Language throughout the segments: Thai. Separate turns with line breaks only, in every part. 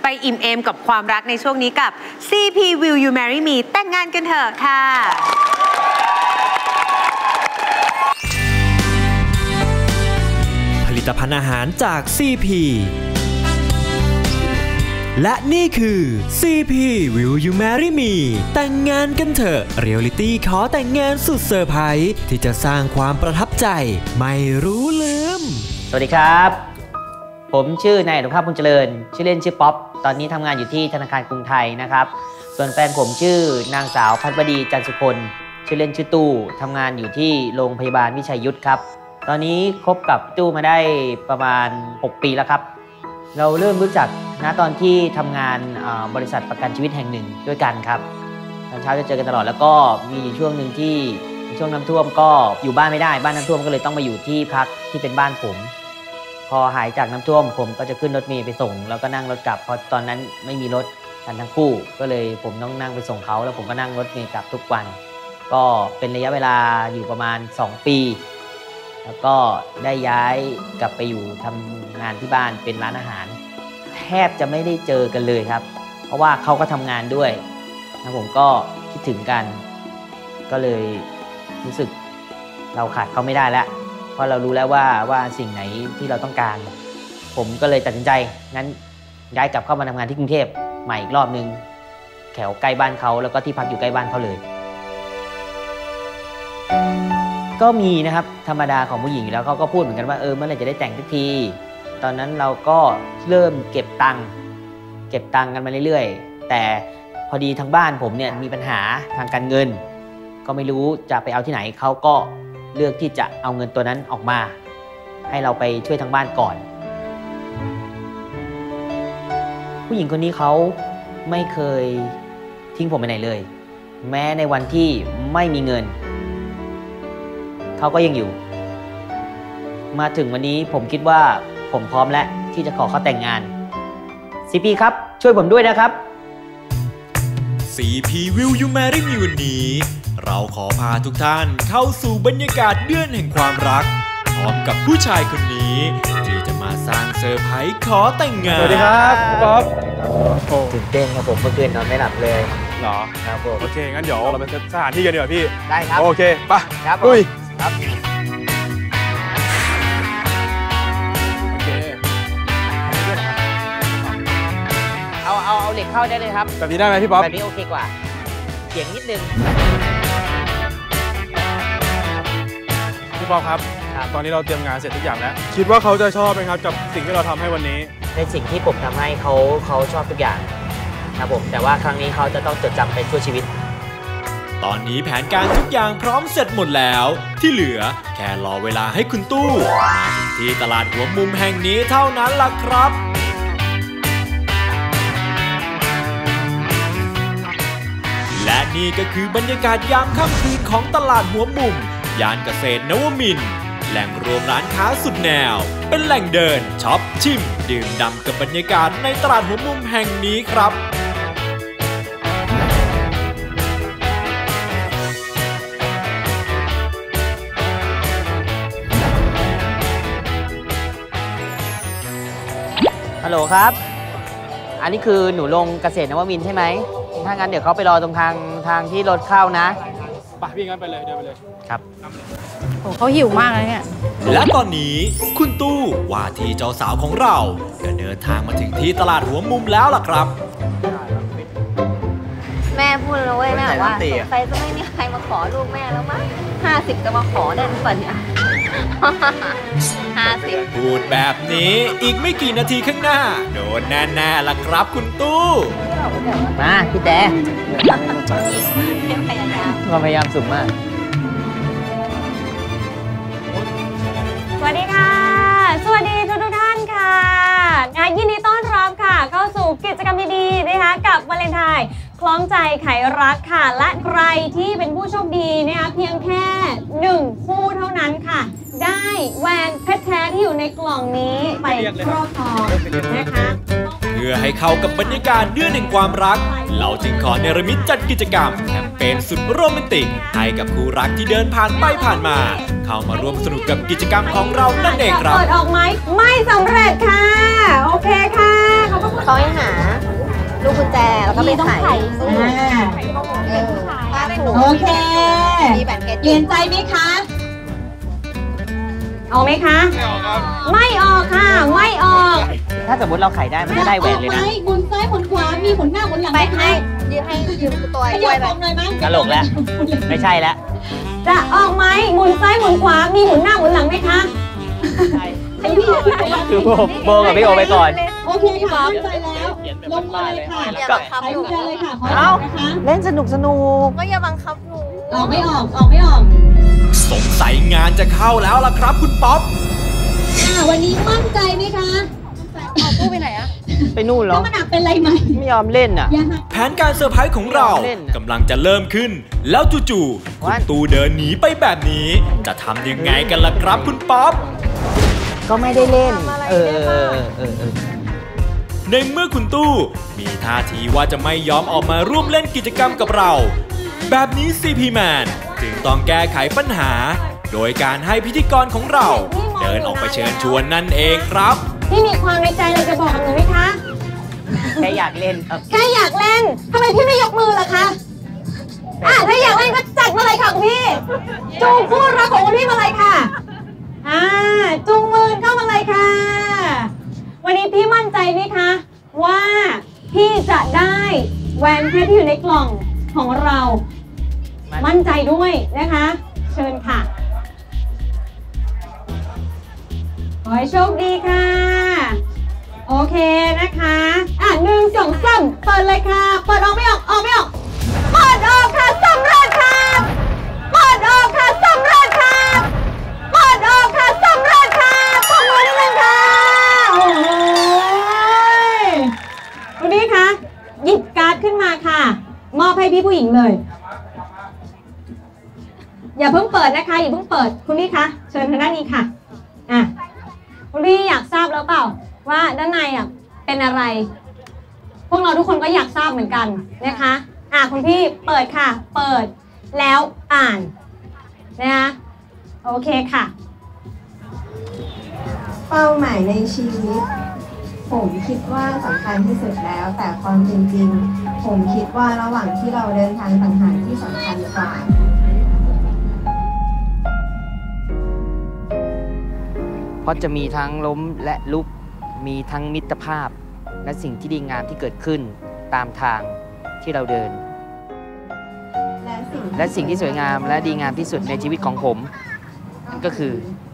ไปอิ่มเอมกับความรักในช่วงนี้กับ CP Will You Marry Me แต่งงานกันเถอะค่ะ
ผลิตภัณฑ์อาหารจาก CP และนี่คือ CP Will You Marry Me แต่งงานกันเถอะเรียลลิตี้ขอแต่งงานสุดเซอร์ไพรส์ที่จะสร้างความประทับใจไม่รู้ลืม
สวัสดีครับผมชื่อนายอนุภาพบุญเจริญชื่อเล่นชื่อป๊อปตอนนี้ทำงานอยู่ที่ธนาคารกรุงไทยนะครับส่วนแฟนผมชื่อนางสาวพัฒวดีจันทร์สุพลชื่อเล่นชื่อตู้ทำงานอยู่ที่โรงพยาบาลวิชัยยุทธครับตอนนี้คบกับตู้มาได้ประมาณ6 ปีแล้วครับเราเริ่มรู้จักณตอนที่ทำงานบริษัทประกันชีวิตแห่งหนึ่งด้วยกันครับตอนเช้าจะเจอกันตลอดแล้วก็มีช่วงหนึ่งที่ช่วงน้ำท่วมก็อยู่บ้านไม่ได้บ้านน้ำท่วมก็เลยต้องมาอยู่ที่พักที่เป็นบ้านผมพอหายจากน้ำท่วมผมก็จะขึ้นรถเมล์ไปส่งแล้วก็นั่งรถกลับเพราะตอนนั้นไม่มีรถกันทั้งคู่ก็เลยผมต้องนั่งไปส่งเขาแล้วผมก็นั่งรถเมล์กลับทุกวันก็เป็นระยะเวลาอยู่ประมาณ2 ปีแล้วก็ได้ย้ายกลับไปอยู่ทำงานที่บ้านเป็นร้านอาหารแทบจะไม่ได้เจอกันเลยครับเพราะว่าเขาก็ทำงานด้วยแล้วผมก็คิดถึงกันก็เลยรู้สึกเราขาดเขาไม่ได้แล้วเพราะเรารู้แล้วว่าสิ่งไหนที่เราต้องการผมก็เลยตัดสินใจงั้นย้ายกลับเข้ามาทำงานที่กรุงเทพใหม่อีกรอบนึงแถวใกล้บ้านเขาแล้วก็ที่พักอยู่ใกล้บ้านเขาเลยก็มีนะครับธรรมดาของผู้หญิงแล้วเขาก็พูดเหมือนกันว่าเมื่อไหร่จะได้แต่งสักทีตอนนั้นเราก็เริ่มเก็บตังค์กันมาเรื่อยๆแต่พอดีทางบ้านผมเนี่ยมีปัญหาทางการเงินก็ไม่รู้จะไปเอาที่ไหนเขาก็เลือกที่จะเอาเงินตัวนั้นออกมาให้เราไปช่วยทางบ้านก่อนผู้หญิงคนนี้เขาไม่เคยทิ้งผมไปไหนเลยแม้ในวันที่ไม่มีเงินเขาก็ยังอยู่มาถึงวันนี้ผมคิดว่าผมพร้อมแล้วที่จะขอเขาแต่งงาน CP ครับช่วยผมด้วยนะครับ
CP Will You Marry Me วันนี้เราขอพาทุกท่านเข้าสู่บรรยากาศเดือนแห่งความรักพร้อมกับผู้ชายคนนี้ที่จะมาสร้างเซอร์ไพรส์ขอแต่งงาน
สวัสดีครับป๊อป
ตื่นเต้นครับผมเมื่อคืนนอนไม่หลับเลย
เหรอ
ครับผม
โอเคงั้นเดี๋ยวเราไปสถานที่กันดีกว่าพี่
ได้ครับ
โอเคไป
ครับ
ลุย
ครับ
โอเค
เอาเหล็กเข้าได้เลยครับ
แบบนี้ได้ไหมพี่ป๊อป
แบบนี้โอเคกว่าเสียงนิดนึง
พี่ป๊อปครับตอนนี้เราเตรียมงานเสร็จทุกอย่างแล้วคิดว่าเขาจะชอบไหมครับกับสิ่งที่เราทำให้วันนี้
ในสิ่งที่ผมทำให้เขาชอบทุกอย่างครับผมแต่ว่าครั้งนี้เขาจะต้องจดจำไปชั่วชีวิต
ตอนนี้แผนการทุกอย่างพร้อมเสร็จหมดแล้วที่เหลือแค่รอเวลาให้คุณตู้มาถึงที่ตลาดหัวมุมแห่งนี้เท่านั้นล่ะครับและนี่ก็คือบรรยากาศยามค่ำคืนของตลาดหัวมุมย่านเกษตรนวมินทร์แหล่งรวมร้านค้าสุดแนวเป็นแหล่งเดินช็อปชิมดื่มด่ำกับบรรยากาศในตลาดหัวมุมแห่งนี้ครับ
ฮัลโหลครับอันนี้คือหนูลงเกษตรนวมินทร์ใช่ไหมถ้างั้นเดี๋ยวเขาไปรอตรงทางที่รถเข้านะ
ไปพี่งั้นไปเลยเดินไปเลย
ครับ
โอ้เขาหิวมากเลยเนี่ย
และตอนนี้คุณตู้ว่าที่เจ้าสาวของเราก็เดินทางมาถึงที่ตลาดหัวมุมแล้วล่ะครับ
แม่พูดแล้วเว้ยแม่บอกว่าสงสัยจะไม่มีใครมาขอลูกแม่แล้วมั้ง50จะมาขอได้หรือเปล่าเนี่ย50
พูดแบบนี้อีกไม่กี่นาทีข้างหน้าโดนแน่ๆล่ะครับคุณตู้
มาพี่แต่ความพยายามสูงมาก
สวัสดีค่ะสวัสดีทุกท่านค่ะยินดีต้อนรับค่ะเข้าสู่กิจกรรมดีๆนะคะกับวาเลนไทน์คล้องใจไขรักค่ะและใครที่เป็นผู้โชคดีนะคะเพียงแค่1 คู่เท่านั้นค่ะได้แหวนเพชรแท้ที่อยู่ในกล่องนี้ไปครอบครองนะคะ
เพื่อให้เข้ากับบรรยากาศเดือนแห่งความรักเราจึงขอเนรมิตจัดกิจกรรมแคมเปญสุดโรแมนติกให้กับคู่รักที่เดินผ่านไปผ่านมาเข้ามาร่วมสนุกกับกิจกรรมของเรานั่นเองครับ
เปิดออกไหมไม่สำเร็จค่ะโอเคค่ะ
เขาให้หาลูกกุญแจแล้วก็ไปไขตู้ผ้าถุง
โอเค
มีแบตเพชร
เปลี่ยนใจไหมคะออกไหมคะ ไม่ออกค่ะ ไม่ออก
ถ้าสมมติเราไขได้มันจะได้แหวนเลยนะ
หมุนซ้ายหมุนขวา มีหมุนหน้าหมุนหลัง
ไป
ไหม
ให้ยืมตัว
ข
ด้
ยั
ว
บ
ย
ออกหน่อยมั้ง
ตลกแล้ว ไม่ใช่แล้ว
จะออกไหมหมุนซ้ายหมุนขวา มีหมุนหน้าหมุนหลังไหมคะให้พี่
คือโบกับพี่โอไปก่อน
โอเคค่ะมั่นใจแล้ว ลงมาเลยค่ะ
อย่าบังคับ
ใช้
หนู
กุญแจเลยค่ะ ขอ
เอ้า
นะคะ
เล่นสนุก
ก็อย่าบังคับหนู
ออกไม่ออก ออกไม่ออก
สงสัยงานจะเข้าแล้วล่ะครับคุณป๊อป
วันนี้มั่นใจไหมคะ
เอาตู้ไปไหนอะ
ไปนู่นเหรอ
ถ้ามันหนักเป็นไรไหม
ไม่ยอมเล่นอ่ะ
อย่าหัก
แผนการเซอร์ไพรส์ของเรา
เล่น
กำลังจะเริ่มขึ้น แล้วจู่ๆคุณตูเดินหนีไปแบบนี้ จะทำยังไงกันล่ะครับคุณป๊อป
ก็ไม่ได้เล่น
ทำอะไร
เออ
ได้
เอ
บ้าง
อเออเออ
ในเมื่อคุณตู้มีท่าทีว่าจะไม่ยอมออกมาร่วมเล่นกิจกรรมกับเรา แบบนี้ CP Man จึงต้องแก้ไขปัญหา โดยการให้พิธีกรของเรา เดินออกไปเชิญชวนนั่นเองครับ
พี่มีความในใจอะไรจะบอกกับหนูไหมคะ
แค่อยากเล่น
แค่อยากเล่น ทำไมพี่ไม่ยกมือล่ะคะ ถ้าอยากเล่นก็จัดมาเลยค่ะคุณพี่ จูงคู่รักของคุณพี่มาเลยค่ะ จูงมือเข้ามาเลยค่ะ วันนี้พี่มั่นใจไหมคะ ว่าพี่จะได้แหวนเพชรที่อยู่ในกล่องของเรา มั่นใจด้วยนะคะ เชิญค่ะ ขอให้โชคดีค่ะ โอเคนะคะ1 2 3เปิดเลยค่ะ เปิดออกไม่ออก ออกไม่ออก เปิดออกค่ะสำเร็จค่ะ เปิดออกค่ะสำเร็จค่ะ เปิดออกค่ะสำเร็จค่ะปรบมือนิดนึงค่ะ โอ้ยคุณพี่คะ หยิบการ์ดขึ้นมาค่ะ มอบให้พี่ผู้หญิงเลย อย่าเพิ่งเปิดนะคะ อย่าเพิ่งเปิด คุณพี่คะ เชิญทางด้านนี้ค่ะ คุณพี่อยากทราบแล้วเปล่าว่าด้านในเป็นอะไร พวกเราทุกคนก็อยากทราบเหมือนกันนะคะคุณพี่เปิดค่ะ เปิดแล้วอ่านนะคะโอเคค่ะ
เป้าหมายในชีวิต ผมคิดว่าสำคัญที่สุดแล้ว แต่ความจริงๆ ผมคิดว่าระหว่างที่เราเดินทางต่างหากที่สำคัญกว่า
เพราะจะมีทั้งล้มและลุก มีทั้งมิตรภาพ และสิ่งที่ดีงามที่เกิดขึ้นตามทางที่เราเดิน และสิ่งที่สวยงามและดีงามที่สุดในชีวิตของผมก็คือ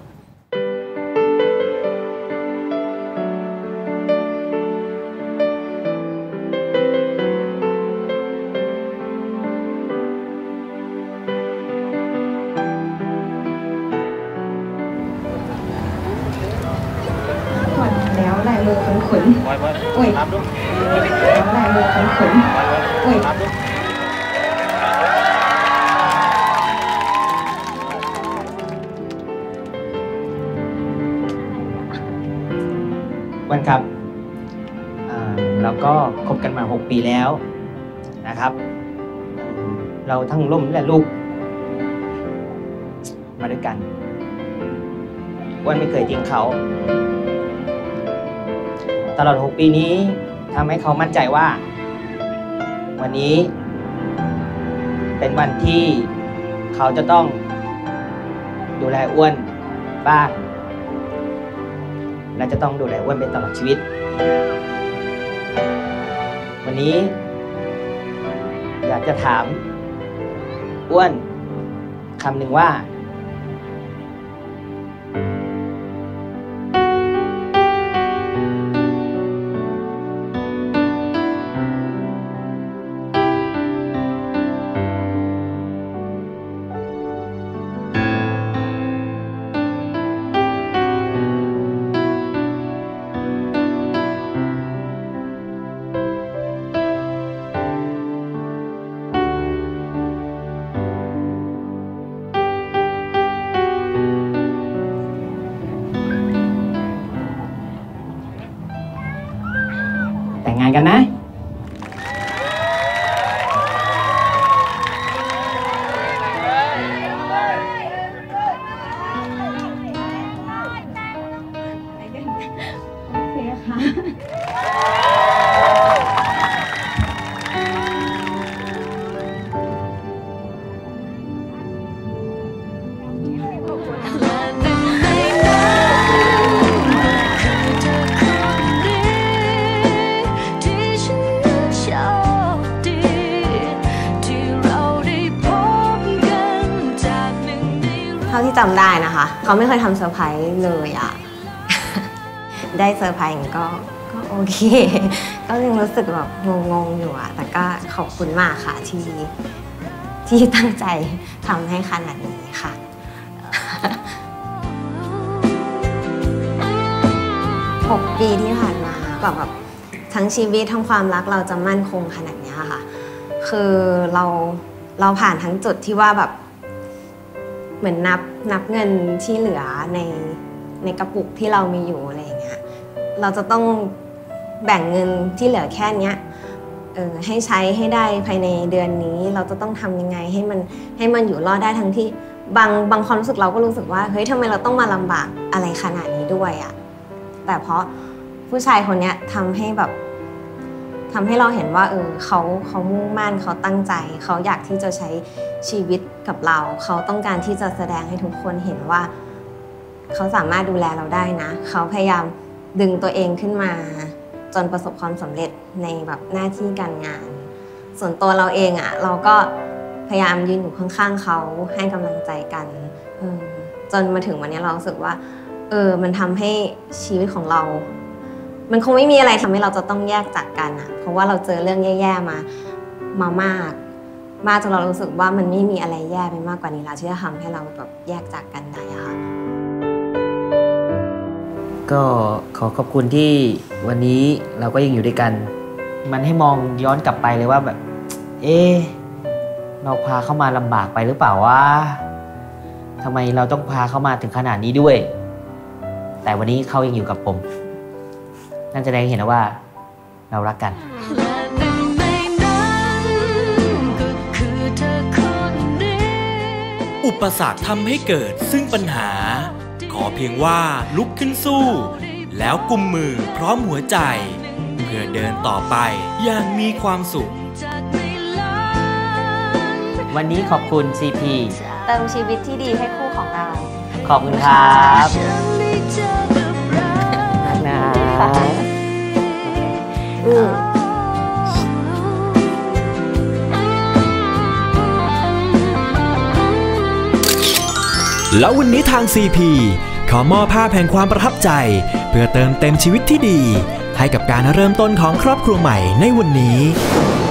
แล้วลายมือขนๆโอ้ยแล้วลายมือขนๆโอ้ย
วันครับเราก็คบกันมา 6 ปีแล้วนะครับ เราทั้งล้มและลุกมาด้วยกันวันไม่เคยทิ้งเขาตลอด 6 ปีนี้ทำให้เขามั่นใจว่า วันนี้เป็นวันที่เขาจะต้องดูแลอ้วนบ้างและจะต้องดูแลอ้วนไปตลอดชีวิต วันนี้อยากจะถามอ้วนคำหนึ่งว่าแต่งงานกันนะ
ที่จำได้นะคะเขาไม่เคยทำเซอร์ไพรส์เลยอะ ได้เซอร์ไพรส์ก็โอเค ก็ยังรู้สึกแบบงงๆอยู่อะแต่ก็ขอบคุณมากค่ะที่ตั้งใจทำให้ขนาดนี้ค่ะ 6 ปีที่ผ่านมาแบบทั้งชีวิตทั้งความรักเราจะมั่นคงขนาดนี้ค่ะคือเราผ่านทั้งจุดที่ว่าแบบเหมือนนับเงินที่เหลือในกระปุกที่เรามีอยู่อะไรอย่างเงี้ยเราจะต้องแบ่งเงินที่เหลือแค่นี้ให้ใช้ให้ได้ภายในเดือนนี้เราจะต้องทำยังไงให้มันอยู่รอดได้ทั้งที่บางความรู้สึกเราก็รู้สึกว่าเฮ้ยทำไมเราต้องมาลำบากอะไรขนาดนี้ด้วยอะแต่เพราะผู้ชายคนนี้ทำให้เราเห็นว่าเขามุ่งมั่นเขาตั้งใจเขาอยากที่จะใช้ชีวิตกับเราเขาต้องการที่จะแสดงให้ทุกคนเห็นว่าเขาสามารถดูแลเราได้นะเขาพยายามดึงตัวเองขึ้นมาจนประสบความสำเร็จในแบบหน้าที่การงานส่วนตัวเราเองอะเราก็พยายามยืนอยู่ข้างๆเขาให้กำลังใจกันจนมาถึงวันนี้เรารู้สึกว่ามันทำให้ชีวิตของเรามันคงไม่มีอะไรทำให้เราจะต้องแยกจากกันอะเพราะว่าเราเจอเรื่องแย่ๆมามากจนเรารู้สึกว่ามันไม่มีอะไรแย่ไปมากกว่านี้แล้วที่จะทำให้เราแบบแยกจากกันได้ค่ะ
ก็ขอขอบคุณที่วันนี้เราก็ยังอยู่ด้วยกัน มันให้มองย้อนกลับไปเลยว่าแบบเราพาเข้ามาลำบากไปหรือเปล่าวะทำไมเราต้องพาเข้ามาถึงขนาดนี้ด้วยแต่วันนี้เขายังอยู่กับผมนั่นแสดงให้เห็นว่าเรารักกัน
อุปสรรคทำให้เกิดซึ่งปัญหาขอเพียงว่าลุกขึ้นสู้แล้วกุมมือพร้อมหัวใจเพื่อเดินต่อไปอย่างมีความสุข
วันนี้ขอบคุณ CP
เติมชีวิตที่ดีให้คู่ของเรา
ขอบคุณครับนะ
แล้ววันนี้ทาง CP ขอมอบภาพแห่งความประทับใจเพื่อเติมเต็มชีวิตที่ดีให้กับการเริ่มต้นของครอบครัวใหม่ในวันนี้